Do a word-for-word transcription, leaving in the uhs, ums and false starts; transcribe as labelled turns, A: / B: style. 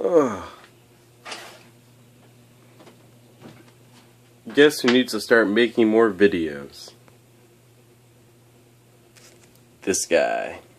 A: Ugh. Guess who needs to start making more videos? This guy.